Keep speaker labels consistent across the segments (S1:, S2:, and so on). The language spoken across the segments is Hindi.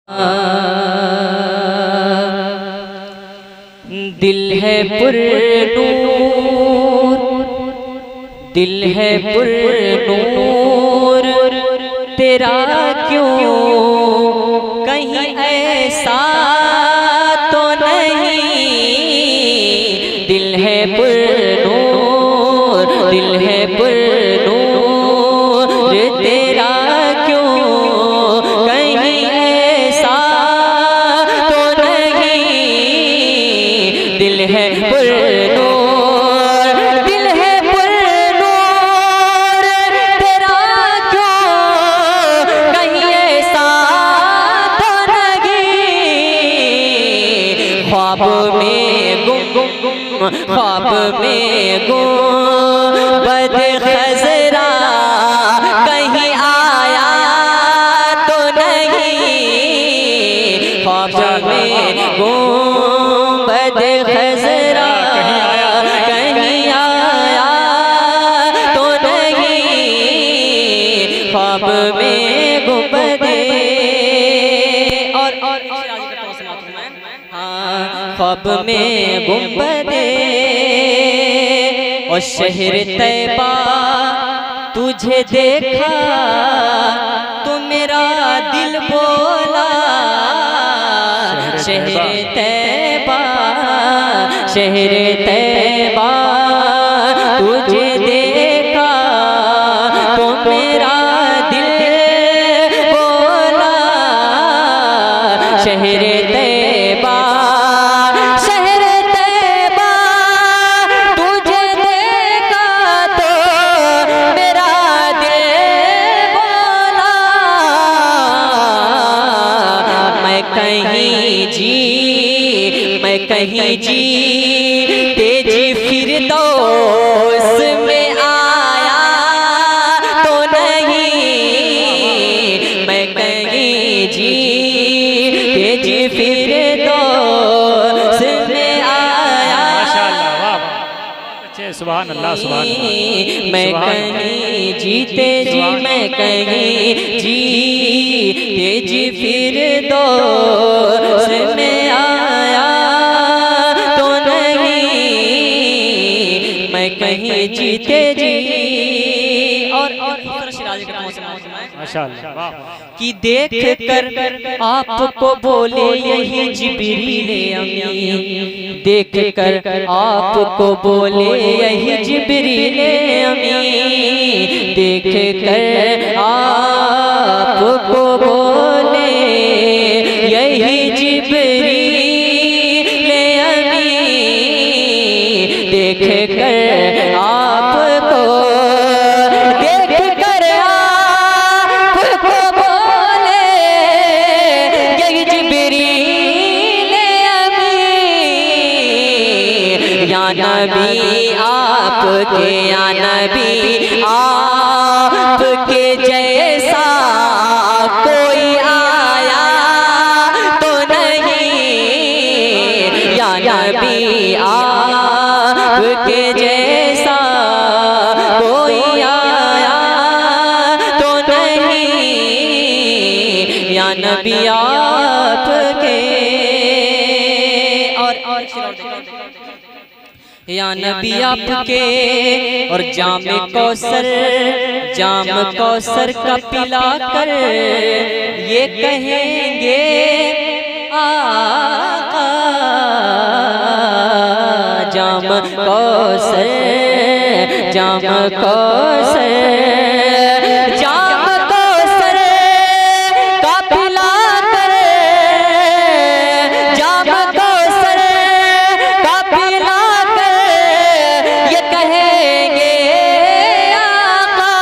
S1: दिल है पुरनूर, दिल है पुरनूर, तेरा क्यों कहीं ऐसा तो नहीं। दिल है पुरनूर, दिल है पुरनूर, तेरा क्यों कहीं ऐसा तो नहीं। दिल है पुरनूर, दिल है पुरनूर, तेरा क्यों कहीं ऐसा तो नहीं। ख्वाब में गुम, ख्वाब में गुंबद खज़रा कहीं आया तो नहीं। ख्वाब में गुंबद खज़रा कहीं आया तो नहीं। ख्वाब में गुंबद और ख्वाब में गुंबद और शहर तैबा तुझे देखा तो मेरा दिल बोला। शहर तैबा, शहर तैबा तुझे देखा तो मेरा दिल बोला। शहर तैबा, शहर तैबा तुझे देखा तो मेरा दिल बोला। मैं कहीं जी, मैं कहीं जी तेजी फिरदौस में आया तो नहीं। मैं कहीं जी तेजी फिरदौस में आया।
S2: सुभान अल्लाह, सुभान अल्लाह।
S1: मैं कहीं जीते जी, मैं कहीं जी तेजी फिरदौस में आया तो नहीं। मैं कहीं जीते जी और
S2: माशाअल्लाह
S1: कि देख कर आपको बोले यही जिब्रील अमीन। देख कर आपको बोले यही जिब्रील अमीन। देख कर आपको बोले यही जिब्रील अमीन। देख कर आपको, देख कर आपको बोले यही जिब्रील अमीन। या नबी आपके, या नबी आपके जैसा कोई आया तो नहीं। या नबी आपके जैसा कोई आया तो नहीं। या नबी आपके और या नबी आपके और जाम कौसर, जाम कौसर का पिला कर ये कहेंगे आका। जाम कौसर, जाम कौसर, जाम कौसर का पिला कर, जाम कौसर का पिला कर ये कहेंगे आका।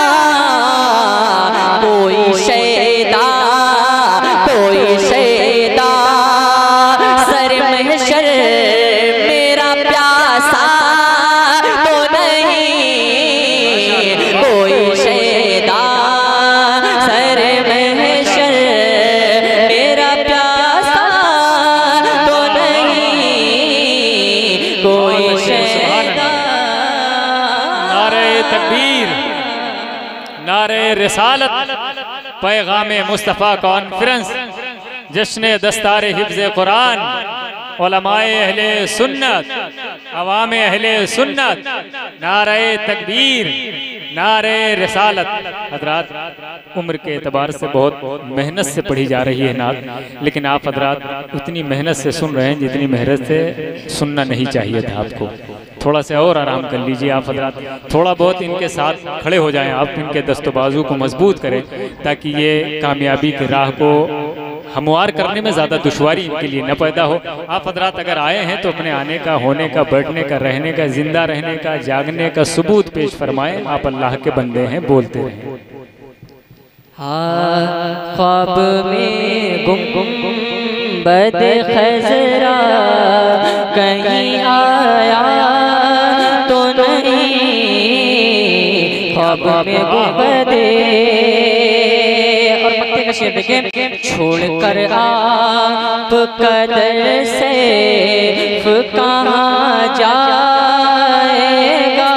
S1: कोई शैदा, कोई शैदा सर महशर मेरा प्यासा तो नहीं। कोई शैदा सर महशर मेरा प्यासा तो नहीं। कोई शैदा।
S2: नारे तकबीर, नारे रिसालत, पैगाम मुस्तफ़ा कॉन्फ्रेंस जश्न दस्तार हिफ्ज़ कुरान, उलमाए अहले सुन्नत, अवाम अहले सुन्नत, नारे तकबीर, नारे रिसालत। हजरात उम्र के एतबार से बहुत मेहनत से पढ़ी जा रही है नात, लेकिन आप हजरात उतनी मेहनत से सुन रहे हैं जितनी मेहनत से सुनना नहीं चाहिए था आपको। थोड़ा सा और आराम कर लीजिए आप हजरात, थोड़ा बहुत इनके साथ खड़े हो जाएं आप, इनके दस्तबाजू को मजबूत करें ताकि ये कामयाबी की राह को हमवार करने में ज़्यादा दुश्वारी इनके लिए न पैदा हो। आप हजरात अगर आए हैं तो अपने आने का, होने का, बैठने का, रहने का, जिंदा रहने का, जागने का सबूत पेश फरमाएं। आप अल्लाह के बंदे हैं, बोलते रहें।
S1: हाँ ख्वाब में गुंबद खज़रा कहीं आया तो नहीं, ख्वाब में गुंबद। और मक्के का शेर देखें, छोड़कर आप कदर से कहाँ जाएगा,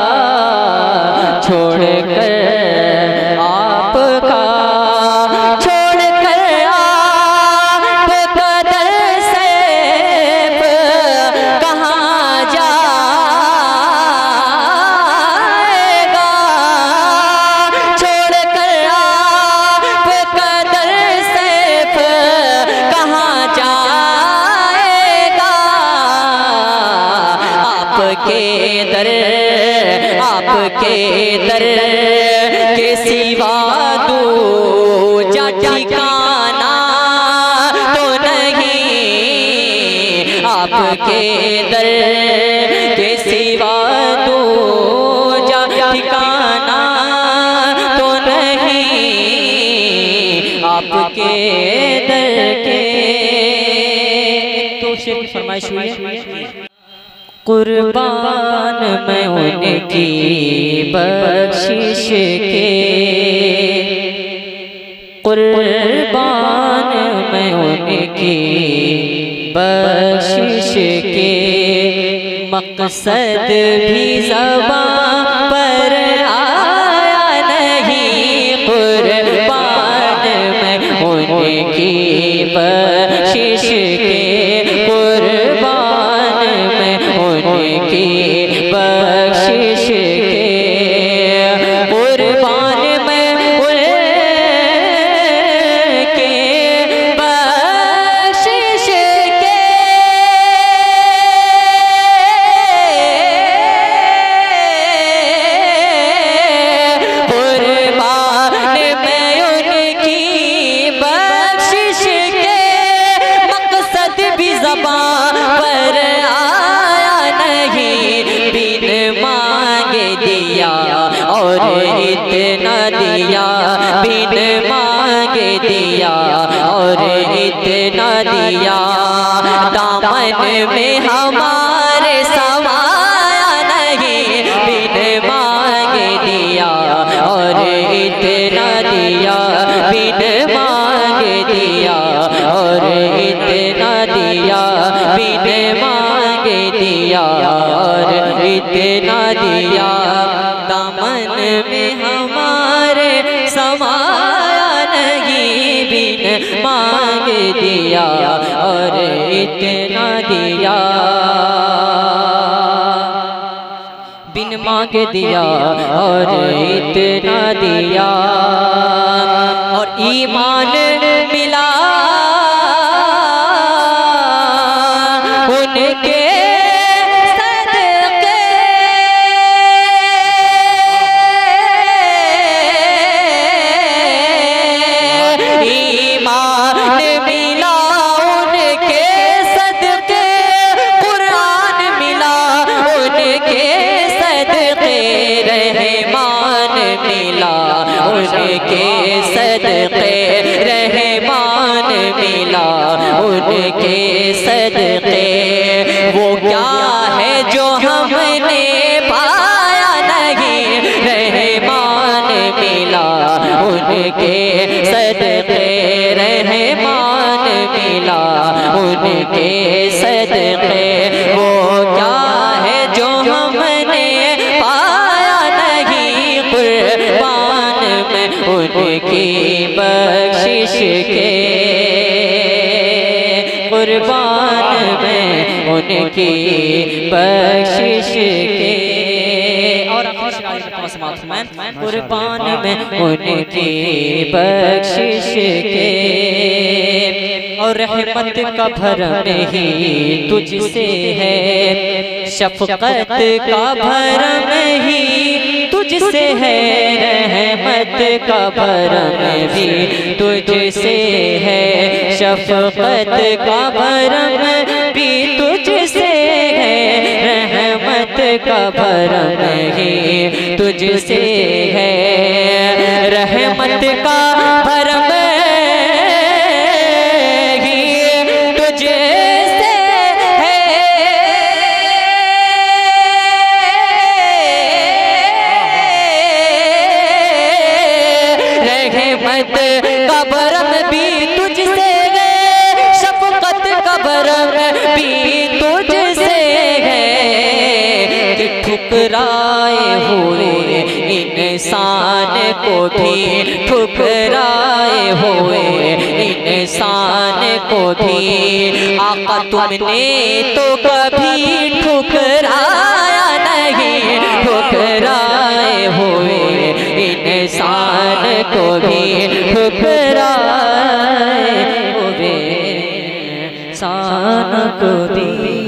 S1: छोड़कर आपके दर के सिवा दूजा ठिकाना तो नहीं, आपके दर के सिवा दूजा ठिकाना तो नहीं, आपके दर के। तो शेर की फरमाइश हुई है, कुर्बान मैं उनकी बख्शिश के, कुर्बान मैं उनकी बख्शिश के, मकसद भी ज़बान पर आया नहीं, कुर्बान मैं उनकी बख्शिश के, कुर्बान मैं उनकी बख्शिश के, कुर्बान मैं उनके बख्शिश के। कुर्बान मैं उनकी बख्शिश के, मकसद भी ज़बान पर बिन मांगे दिया और इतना दिया, बिन मांगे दिया और इतना दिया, दामन में हमारे समाया नहीं, बिन मांगे दिया और इतना दिया, बिन मांगे दिया और इतना दिया, बिन मांगे दिया और इतना दिया, दामन में हमारे समाया नहीं, बिन मांगे दिया और इतना दिया, बिन मांगे दिया और इतना दिया। और ईमान मिला उनके उनके सदक़े रहमान मिला, उनके सदक़े। वो क्या है जो हमने पाया नहीं, रहमान मिला उनके सदक़े, रहमान मिला उनके सदक़े। वो क्या है जो हमने पाया नहीं, कुर्बान में उनकी बख्शिश के। कुर्बान में उनकी बख्शिश के। और कुर्बान में उनकी बख्शिश के। और रहमत का भरम ही तुझसे है, शफकत का भरम ही तुझसे है, रहमत का भरम भी तुझसे है, शफकत का भरम भी तुझसे है, रहमत का भरम ही तुझसे है, रहमत का भरम का भरम भी तुझसे है, शफकत का भरम भी तुझसे है, कि ठुकराए हुए इंसान को भी, ठुकराए हुए इंसान को भी आका तुमने तो कभी ठुकराया नहीं, ठुकराए हुए इंसान को भी ठुकराए हुए इंसान को भी।